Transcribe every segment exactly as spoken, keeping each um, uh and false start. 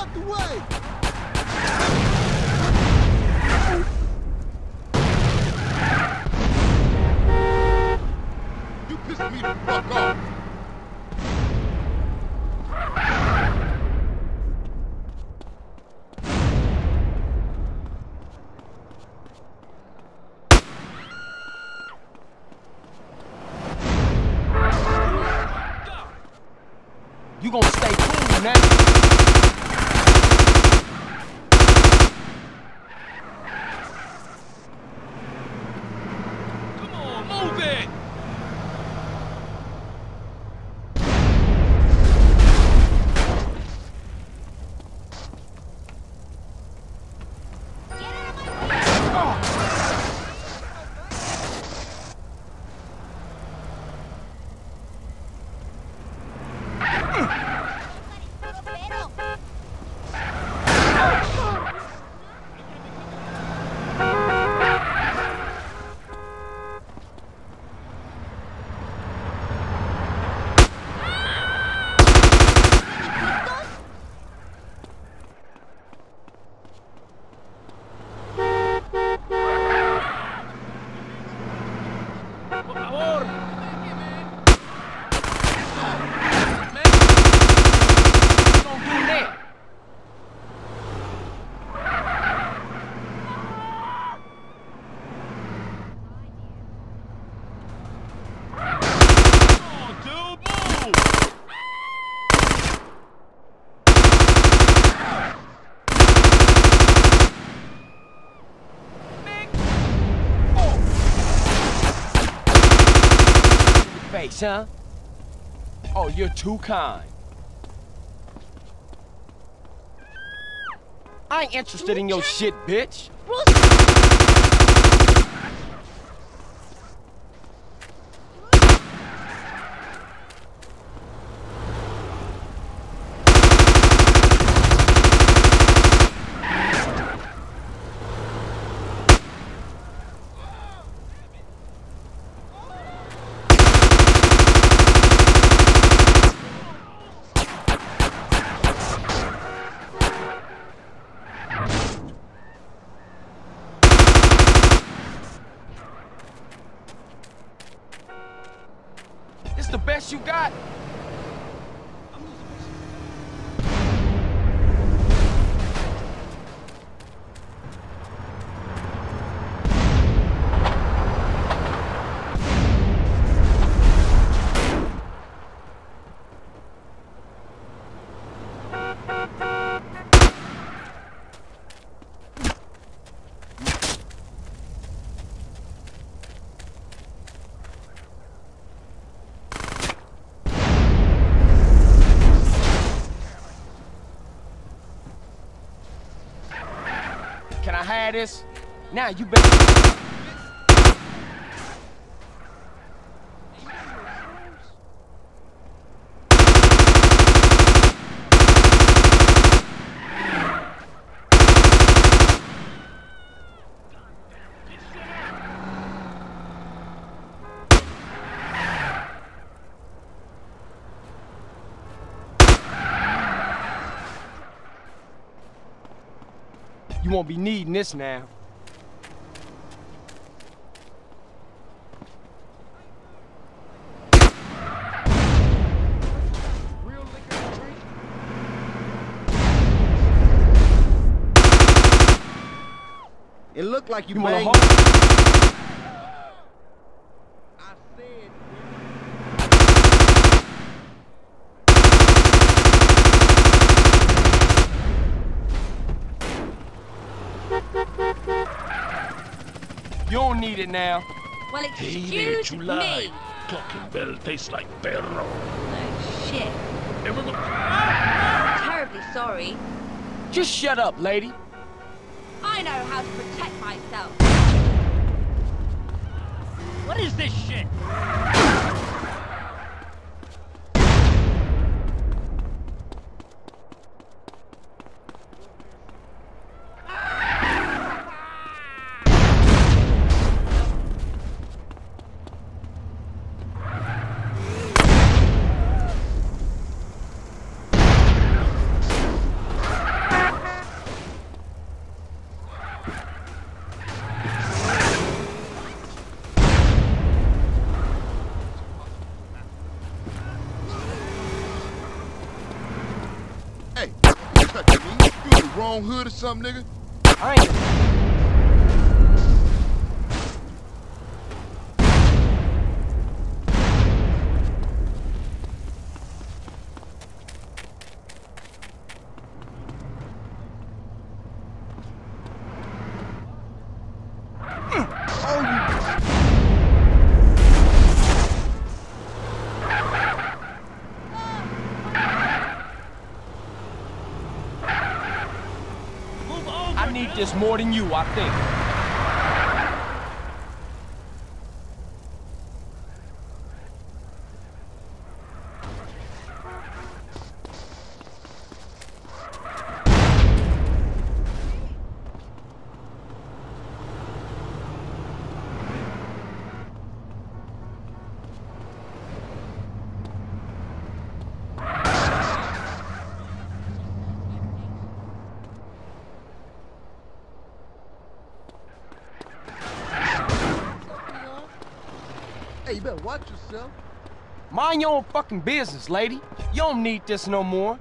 out the way! You pissed me the fuck off! You gonna stay cool now? Come on, move it! Face, huh? Oh, you're too kind. I ain't interested in your shit, bitch. This the best you got? Can I have this? Now you better. You won't be needing this now. It looked like you, You banged. wanna hold? I said. You don't need it now. Well, Hey excuse there, July. me. Talking bell tastes like perro. Oh, shit. Ever go- Terribly sorry. Just shut up, lady. I know how to protect myself. What is this shit? wrong hood or something, nigga? I ain't... I need this more than you, I think. Hey, you better watch yourself. Mind your own fucking business, lady. You don't need this no more.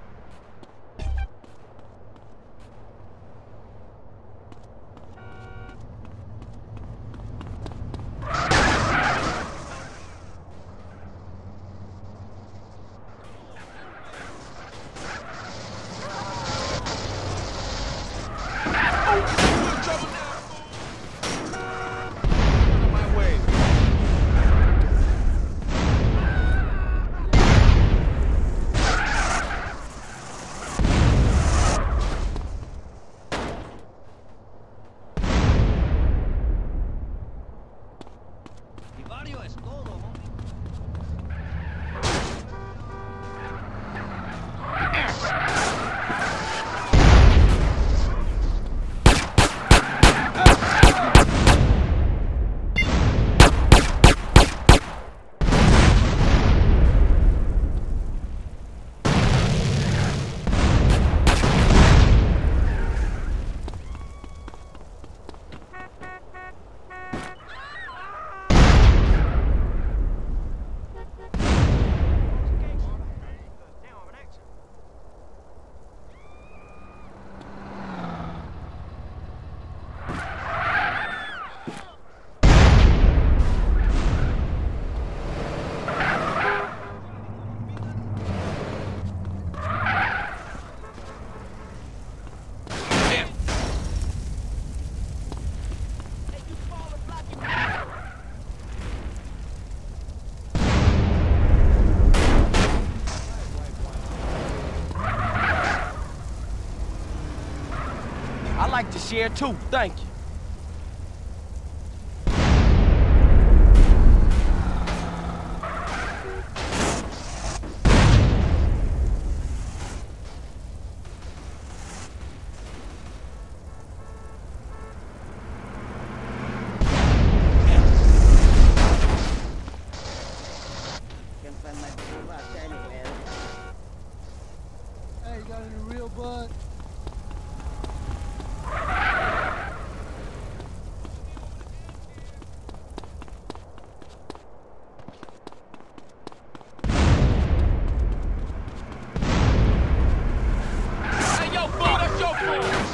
I like to share too, thank you. Hey, you got any real bud? Hey, yo, fool, that's your fault.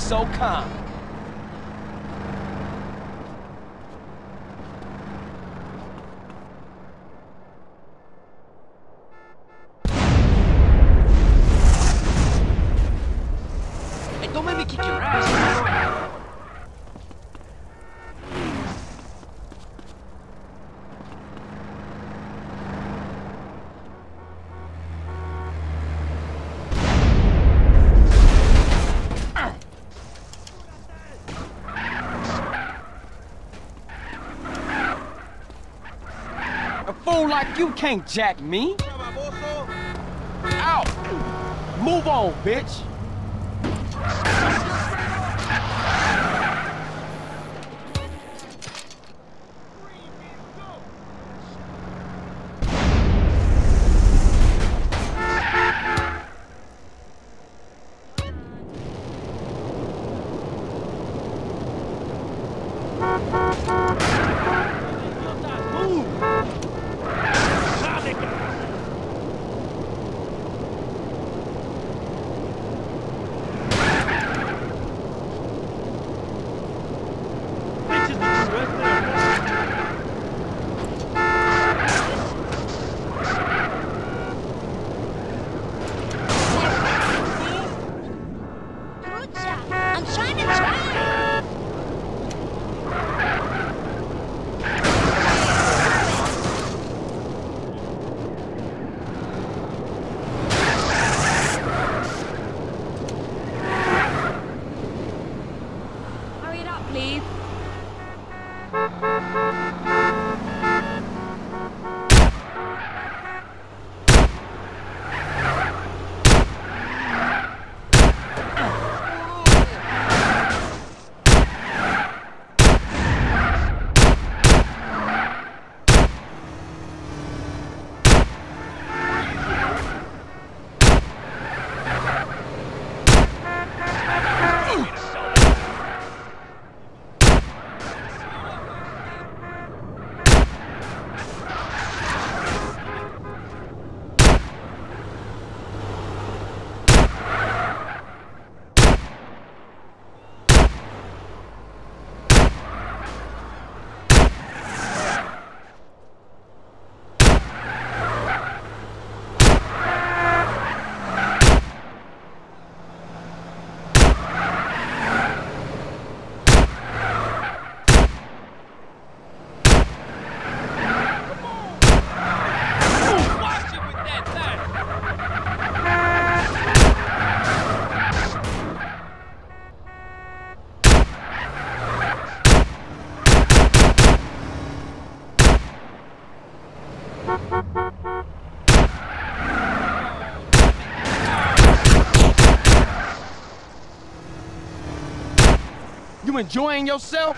so kind. Hey, don't make me kick your ass. A fool like you can't jack me. Out! Move on, bitch! I'm trying to try. Hurry it up, please. You enjoying yourself?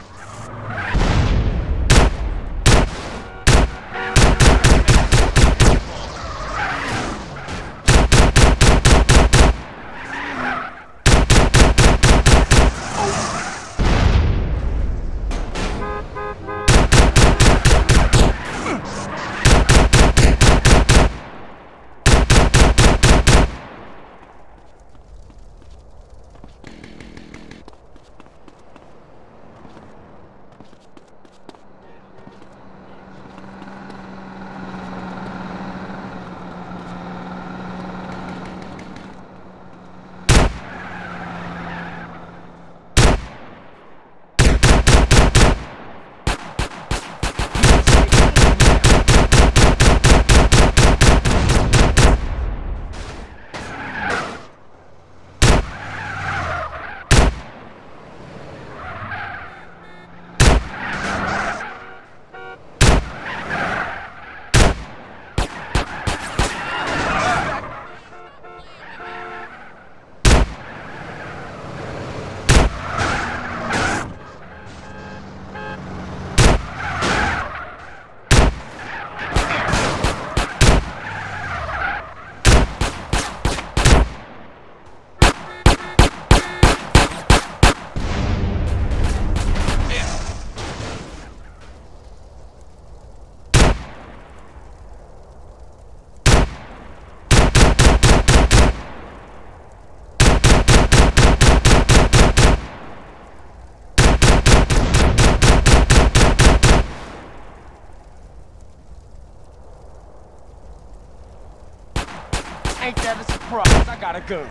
Ain't that a surprise? I got a gun.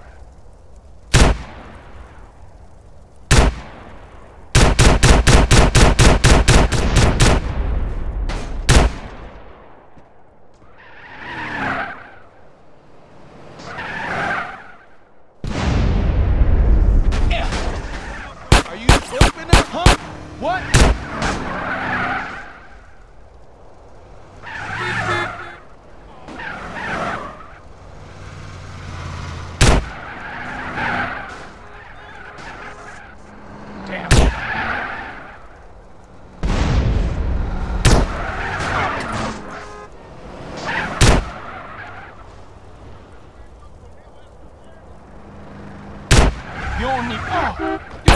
Are you open up? Huh? What? You don't need. Oh, you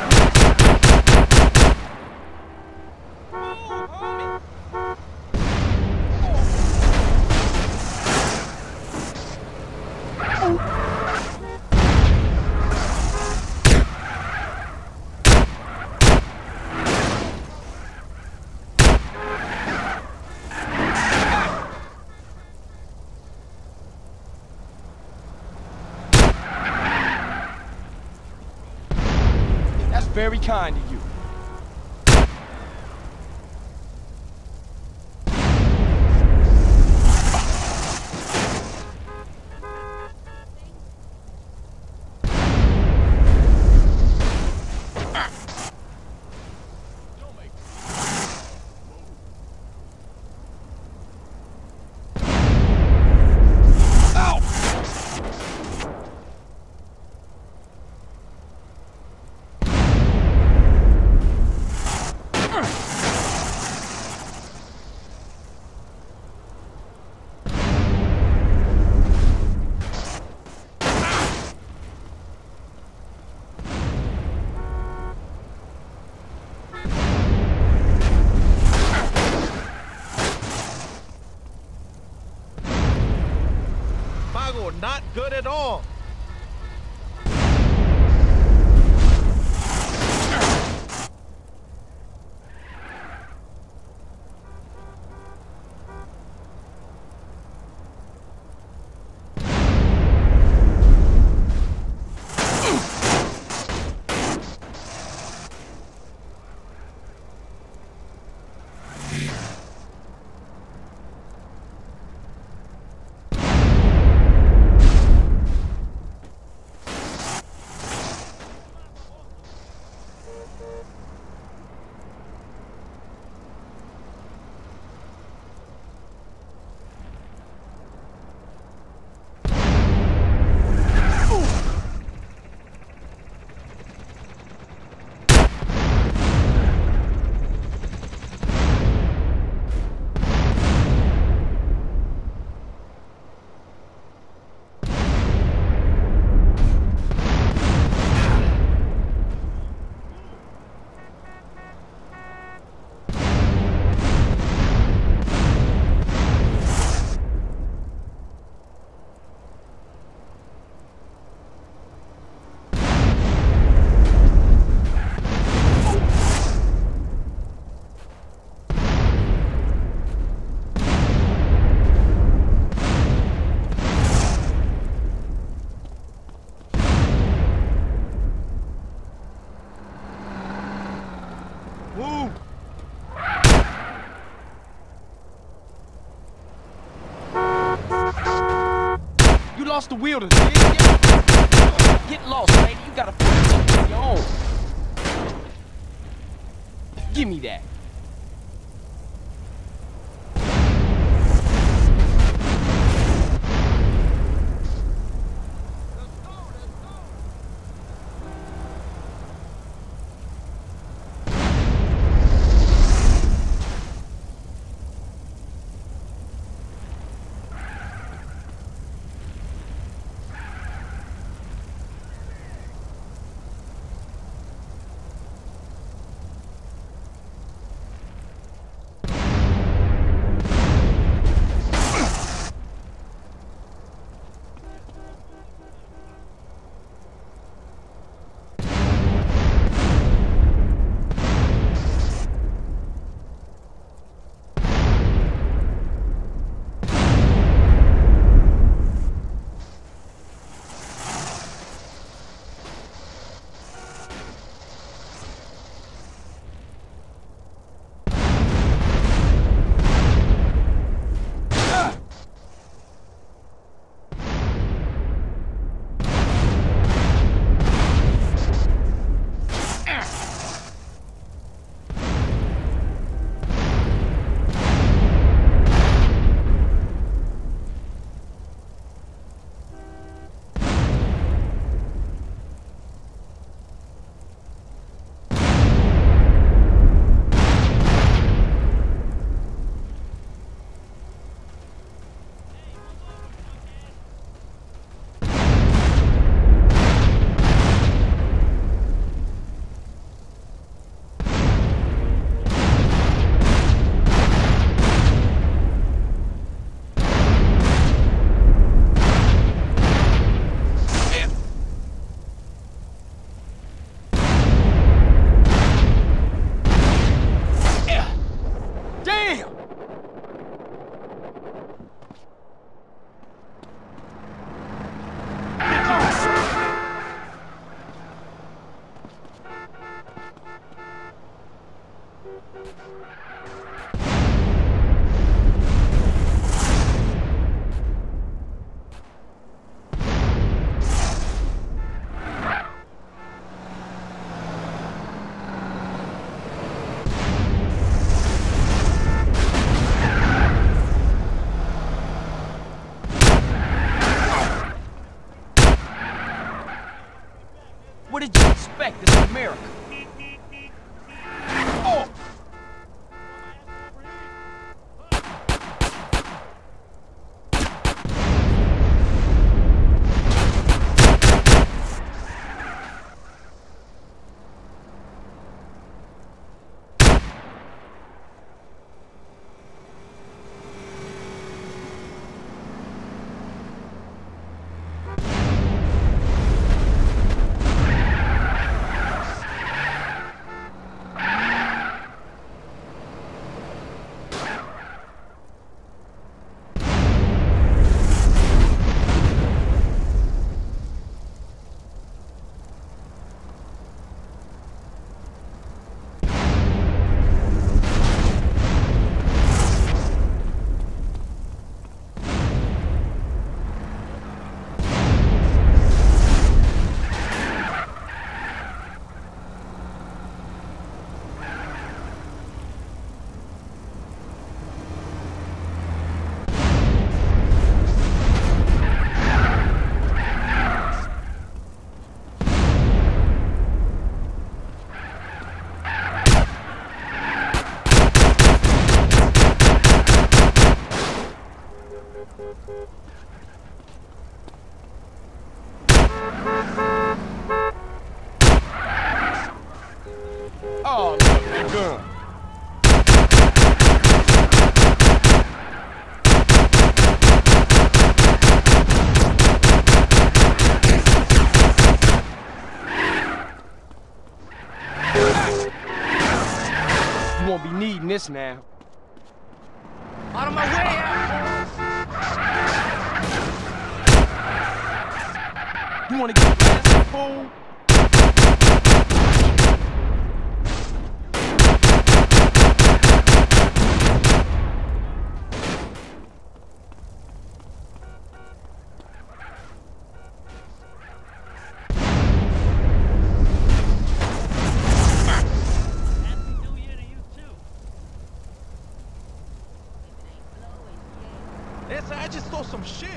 That's very kind of you. Not good at all. Move! You lost the wheel to this. Get, get lost, lady. You gotta find something of your own. Give me that. What did you expect? This is America. Oh! Oh, look, the gun. You won't be needing this now. Out of my way, asshole! You wanna get blasted, fool? Yes, I just saw some shit.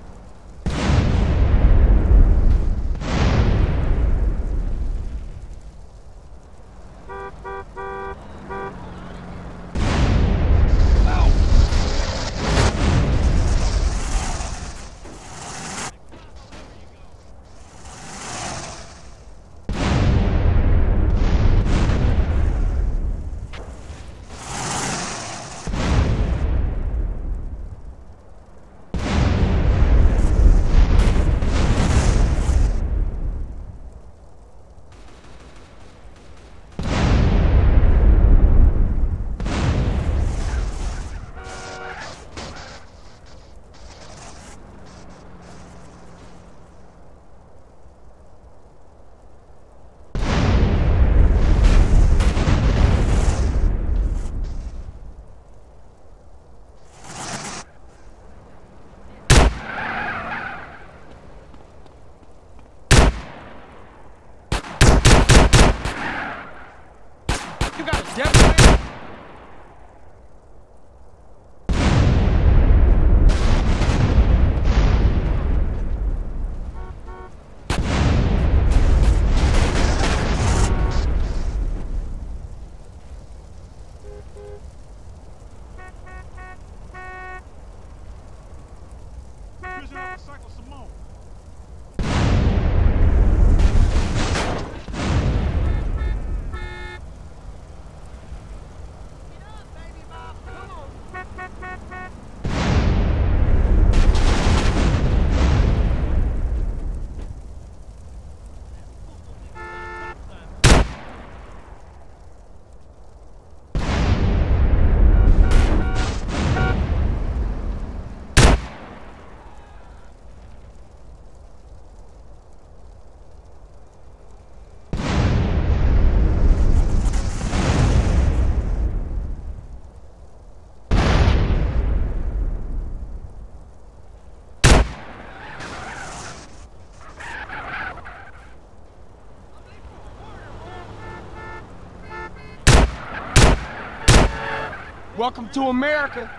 You got a devil? Welcome to America.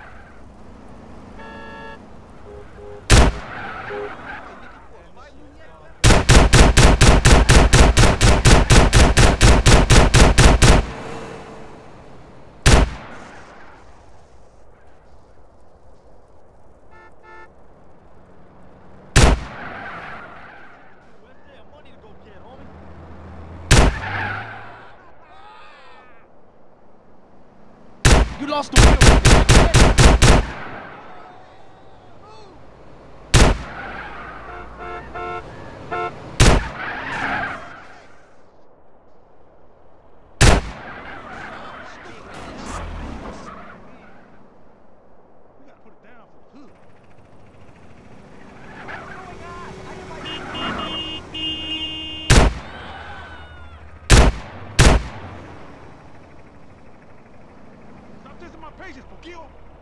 tranquilo.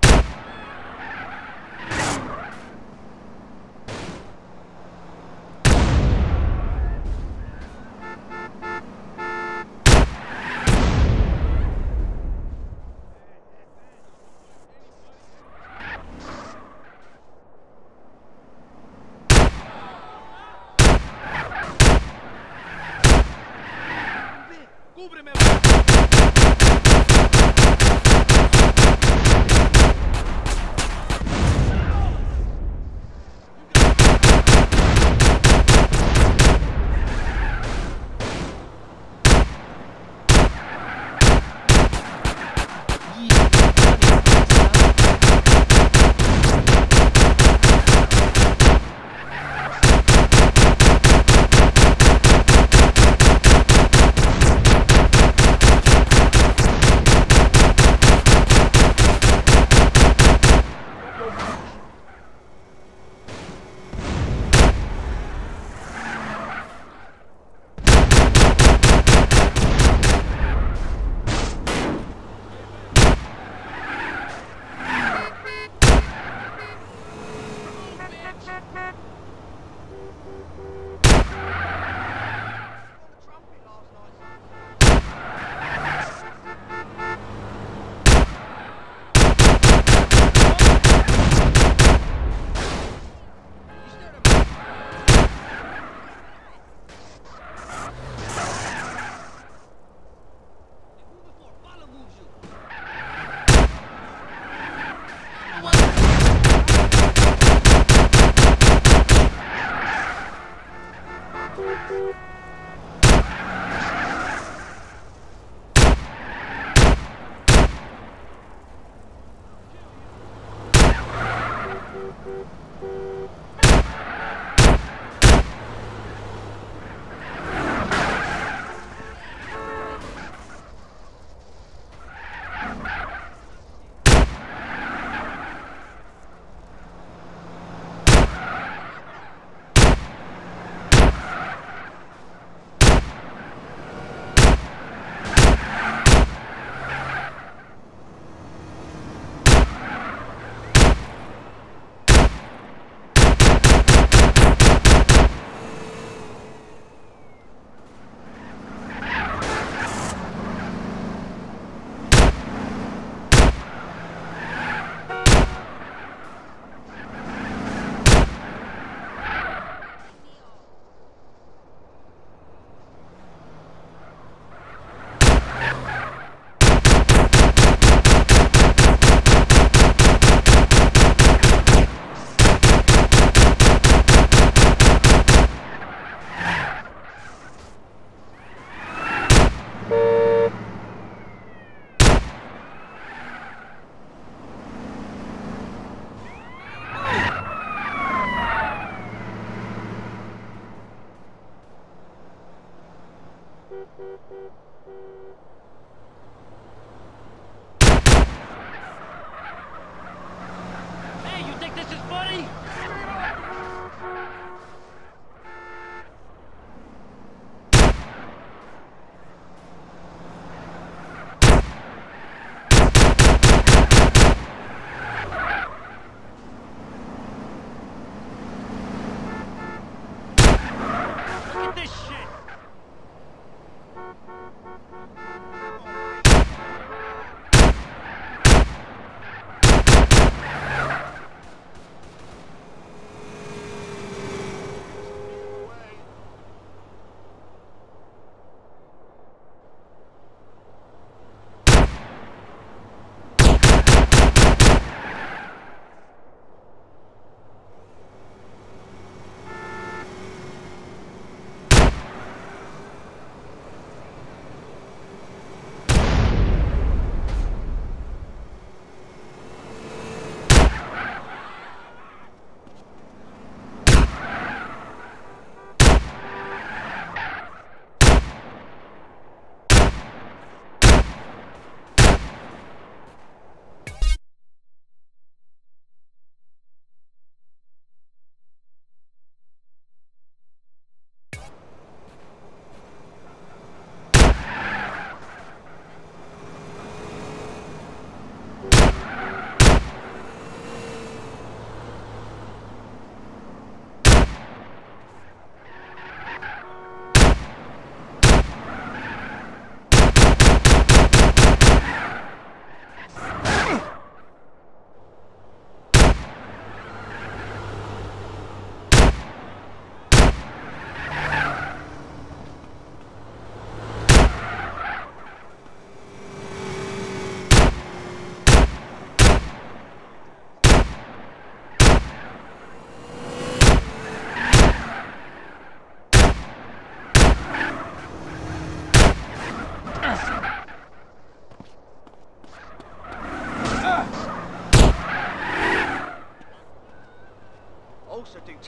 Cúbreme. Thank you.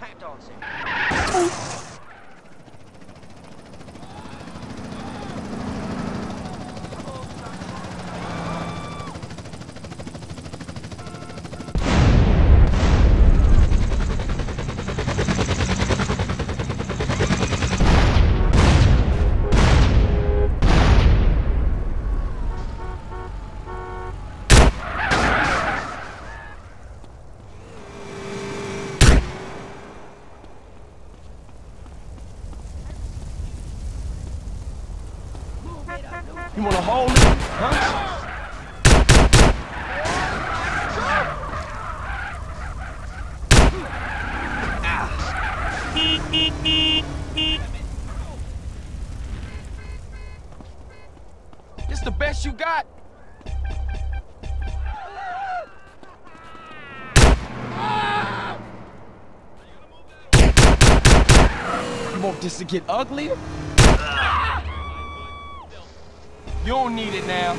tap dancing. You wanna hold it, huh? This the best you got? You want this to get uglier? You don't need it now.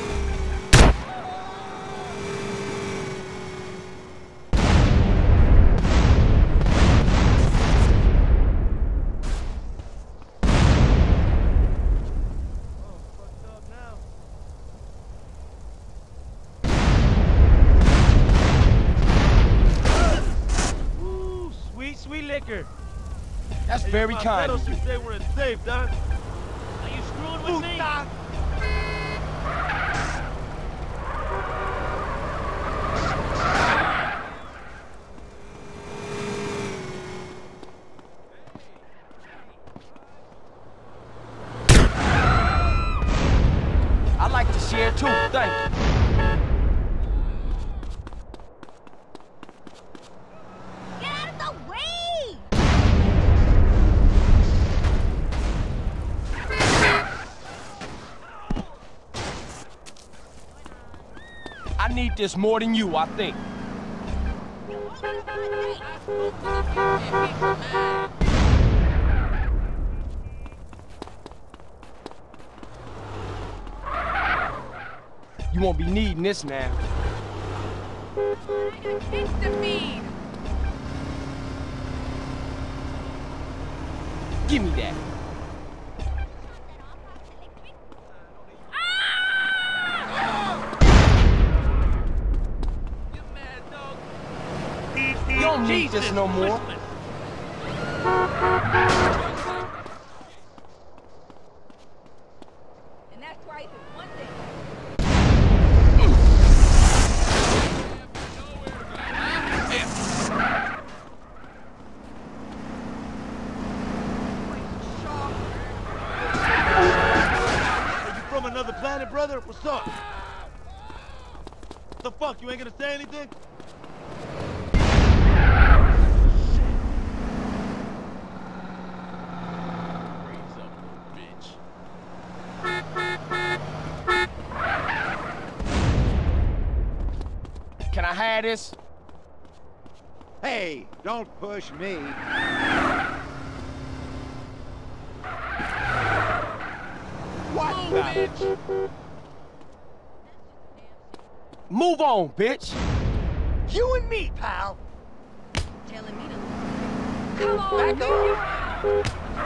Ooh, sweet, sweet liquor. That's Hey, very my kind of pedals, you. you say we're in safe, Doc. Are you screwing with me? Puta. I'd like to share too, thank you. Get out of the way! I need this more than you, I think. You won't be needing this now. It's the feed! Give me that. You don't need this no more. And that's why it's one thing. Are you from another planet, brother? What's up? What the fuck? You ain't gonna say anything? Can I have this? Hey, don't push me. What the? Move on, bitch. You and me, pal. Telling me to... Come on, man!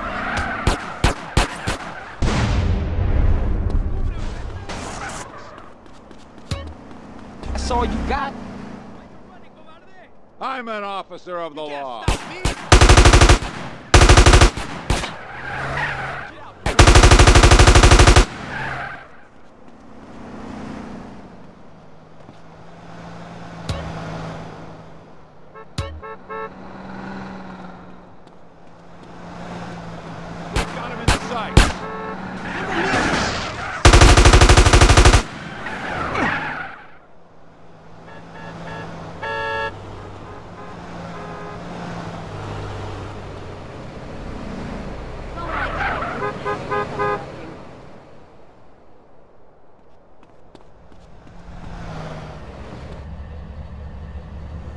That's all you got? I'm an officer of the law. Got him in the sight.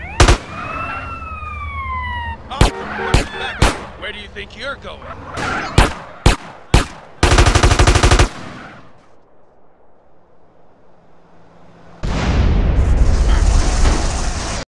Where do you think you're going?